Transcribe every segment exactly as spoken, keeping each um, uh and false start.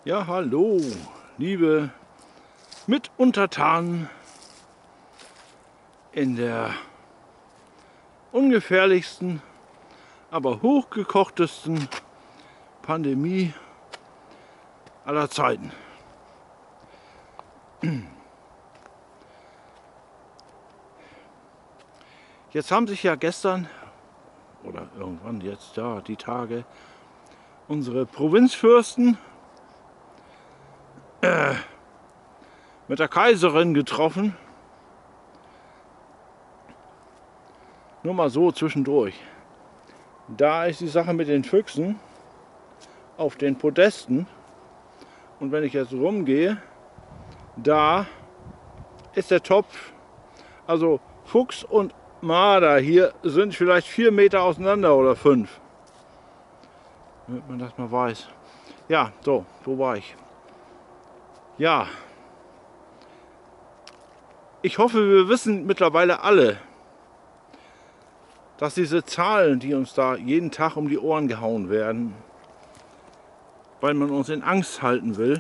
Ja, hallo, liebe Mituntertanen in der ungefährlichsten, aber hochgekochtesten Pandemie aller Zeiten. Jetzt haben sich ja gestern oder irgendwann jetzt da die Tage unsere Provinzfürsten äh, mit der Kaiserin getroffen. Nur mal so zwischendurch. Da ist die Sache mit den Füchsen auf den Podesten. Und wenn ich jetzt rumgehe, da ist der Topf. Also Fuchs und Marder hier sind vielleicht vier Meter auseinander oder fünf. Damit man das mal weiß. Ja, so, wo war ich? Ja. Ich hoffe, wir wissen mittlerweile alle, dass diese Zahlen, die uns da jeden Tag um die Ohren gehauen werden, weil man uns in Angst halten will,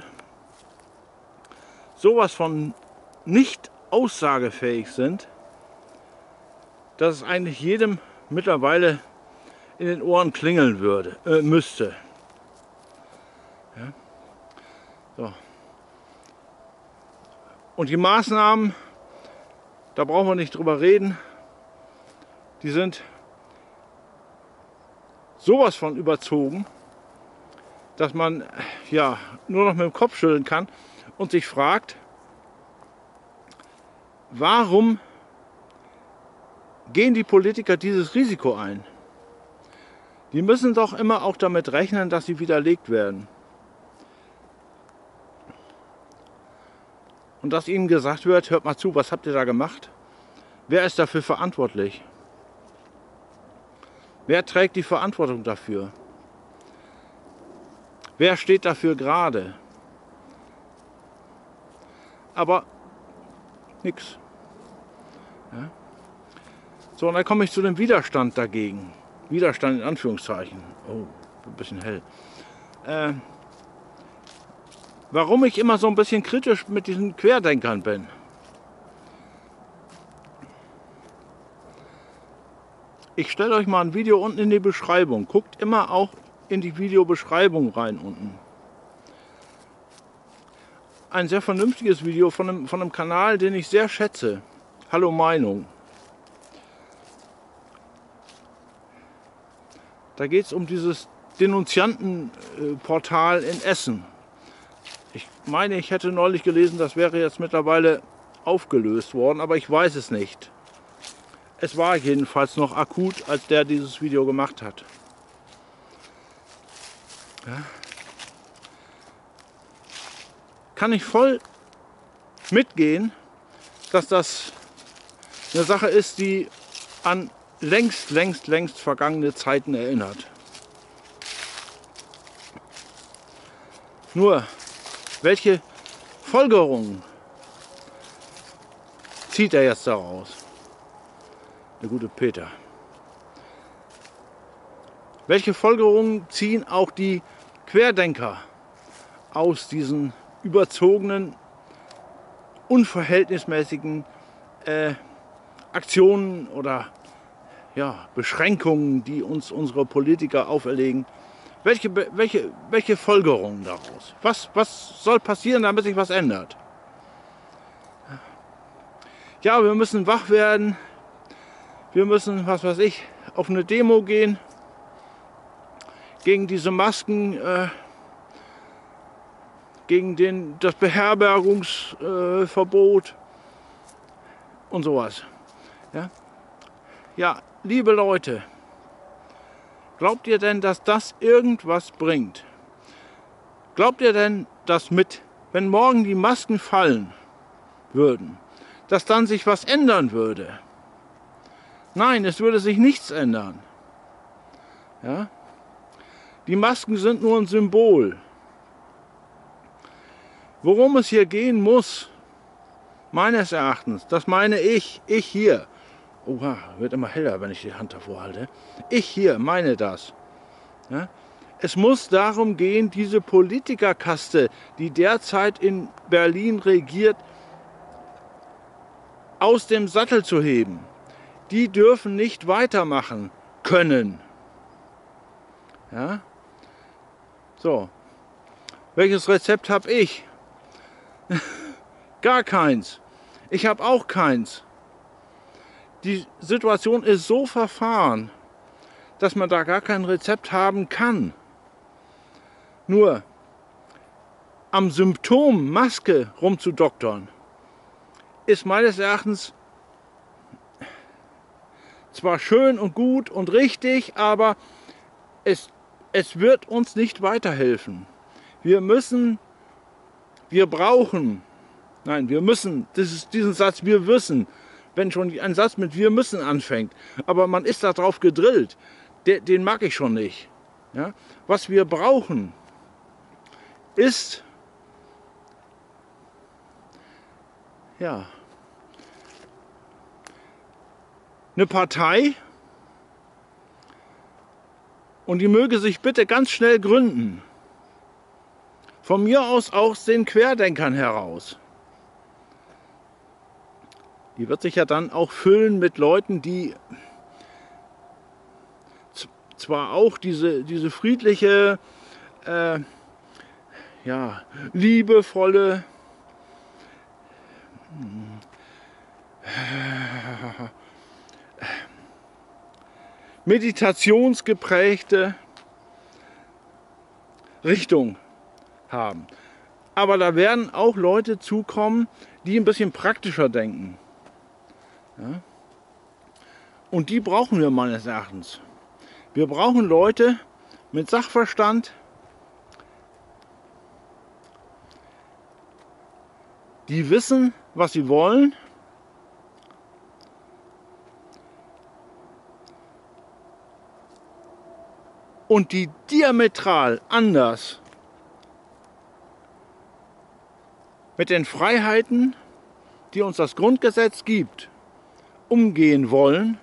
sowas von nicht aussagefähig sind, dass es eigentlich jedem mittlerweile in den Ohren klingeln würde, äh, müsste. Ja? So. Und die Maßnahmen, da brauchen wir nicht drüber reden, die sind sowas von überzogen, dass man ja nur noch mit dem Kopf schütteln kann und sich fragt, warum gehen die Politiker dieses Risiko ein? Die müssen doch immer auch damit rechnen, dass sie widerlegt werden. Und dass ihnen gesagt wird, hört mal zu, was habt ihr da gemacht? Wer ist dafür verantwortlich? Wer trägt die Verantwortung dafür? Wer steht dafür gerade? Aber nix. Ja? So, und dann komme ich zu dem Widerstand dagegen. Widerstand in Anführungszeichen. Oh, ein bisschen hell. Äh, warum ich immer so ein bisschen kritisch mit diesen Querdenkern bin. Ich stelle euch mal ein Video unten in die Beschreibung. Guckt immer auch in die Videobeschreibung rein unten. Ein sehr vernünftiges Video von einem, von einem Kanal, den ich sehr schätze. Hallo Meinung. Da geht es um dieses Denunziantenportal in Essen. Ich meine, ich hätte neulich gelesen, das wäre jetzt mittlerweile aufgelöst worden, aber ich weiß es nicht. Es war jedenfalls noch akut, als der dieses Video gemacht hat. Ja. Kann ich voll mitgehen, dass das eine Sache ist, die an längst, längst, längst vergangene Zeiten erinnert. Nur, welche Folgerungen zieht er jetzt daraus? Der gute Peter. Welche Folgerungen ziehen auch die Querdenker aus diesen überzogenen, unverhältnismäßigen äh, Aktionen oder ja, Beschränkungen, die uns unsere Politiker auferlegen? Welche, welche, welche Folgerungen daraus? Was, was soll passieren, damit sich was ändert? Ja, wir müssen wach werden. Wir müssen, was weiß ich, auf eine Demo gehen gegen diese Masken, äh, gegen den, das Beherbergungsverbot äh, und sowas. Ja? Ja, liebe Leute, glaubt ihr denn, dass das irgendwas bringt? Glaubt ihr denn, dass mit, wenn morgen die Masken fallen würden, dass dann sich was ändern würde? Nein, es würde sich nichts ändern. Ja? Die Masken sind nur ein Symbol. Worum es hier gehen muss, meines Erachtens, das meine ich, ich hier, oha, wird immer heller, wenn ich die Hand davor halte, ich hier meine das. Ja? Es muss darum gehen, diese Politikerkaste, die derzeit in Berlin regiert, aus dem Sattel zu heben. Die dürfen nicht weitermachen können. Ja? So. Welches Rezept habe ich? Gar keins. Ich habe auch keins. Die Situation ist so verfahren, dass man da gar kein Rezept haben kann. Nur am Symptom Maske rumzudoktern, ist meines Erachtens zwar schön und gut und richtig, aber es, es wird uns nicht weiterhelfen. Wir müssen, wir brauchen, nein, wir müssen, das ist diesen Satz, wir müssen, wenn schon ein Satz mit wir müssen anfängt, aber man ist darauf gedrillt, den, den mag ich schon nicht. Ja? Was wir brauchen, ist, ja, eine Partei, und die möge sich bitte ganz schnell gründen. Von mir aus aus den Querdenkern heraus. Die wird sich ja dann auch füllen mit Leuten, die zwar auch diese, diese friedliche, äh, ja, liebevolle, meditationsgeprägte Richtung haben. Aber da werden auch Leute zukommen, die ein bisschen praktischer denken. Ja? Und die brauchen wir meines Erachtens. Wir brauchen Leute mit Sachverstand, die wissen, was sie wollen, und die diametral anders mit den Freiheiten, die uns das Grundgesetz gibt, umgehen wollen,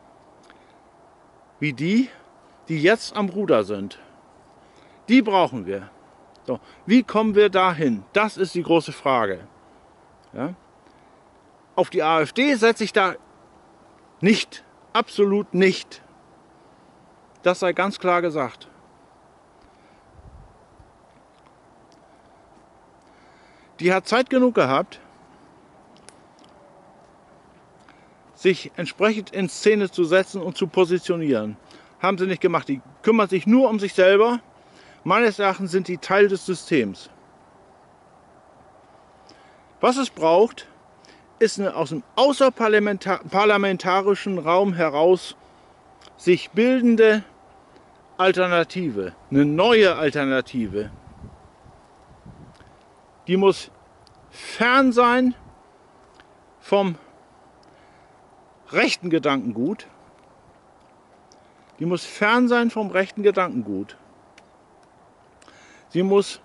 wie die, die jetzt am Ruder sind. Die brauchen wir. So, wie kommen wir dahin? Das ist die große Frage. Ja? Auf die AfD setze ich da nicht, absolut nicht. Das sei ganz klar gesagt. Die hat Zeit genug gehabt, sich entsprechend in Szene zu setzen und zu positionieren. Haben sie nicht gemacht. Die kümmern sich nur um sich selber. Meines Erachtens sind die Teil des Systems. Was es braucht, ist eine aus dem außerparlamentarischen Raum heraus sich bildende Alternative, eine neue Alternative. Die muss fern sein vom rechten Gedankengut. Die muss fern sein vom rechten Gedankengut. Sie muss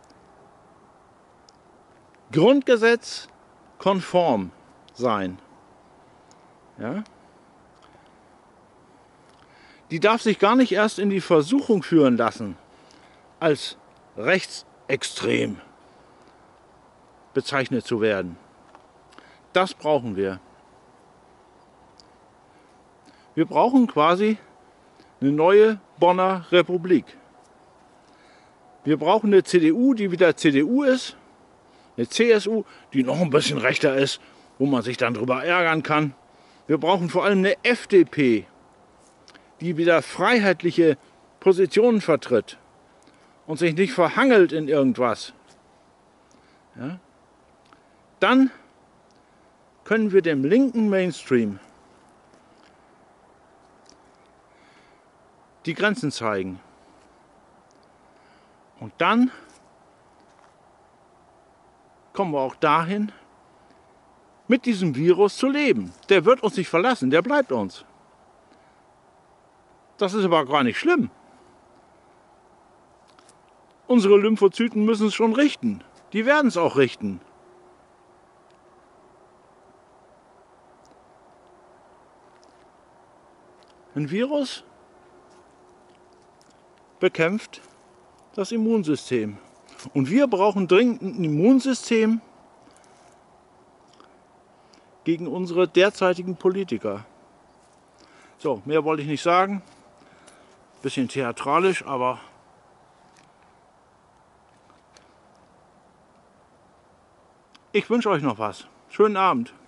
grundgesetzkonform sein. Ja? Die darf sich gar nicht erst in die Versuchung führen lassen, als rechtsextrem bezeichnet zu werden. Das brauchen wir. Wir brauchen quasi eine neue Bonner Republik. Wir brauchen eine C D U, die wieder C D U ist, eine C S U, die noch ein bisschen rechter ist, wo man sich dann drüber ärgern kann. Wir brauchen vor allem eine F D P, die wieder freiheitliche Positionen vertritt und sich nicht verhangelt in irgendwas. Ja? Dann können wir dem linken Mainstream die Grenzen zeigen. Und dann kommen wir auch dahin, mit diesem Virus zu leben. Der wird uns nicht verlassen, der bleibt uns. Das ist aber gar nicht schlimm. Unsere Lymphozyten müssen es schon richten. Die werden es auch richten. Ein Virus bekämpft das Immunsystem. Und wir brauchen dringend ein Immunsystem gegen unsere derzeitigen Politiker. So, mehr wollte ich nicht sagen. Bisschen theatralisch, aber ich wünsche euch noch was. Schönen Abend.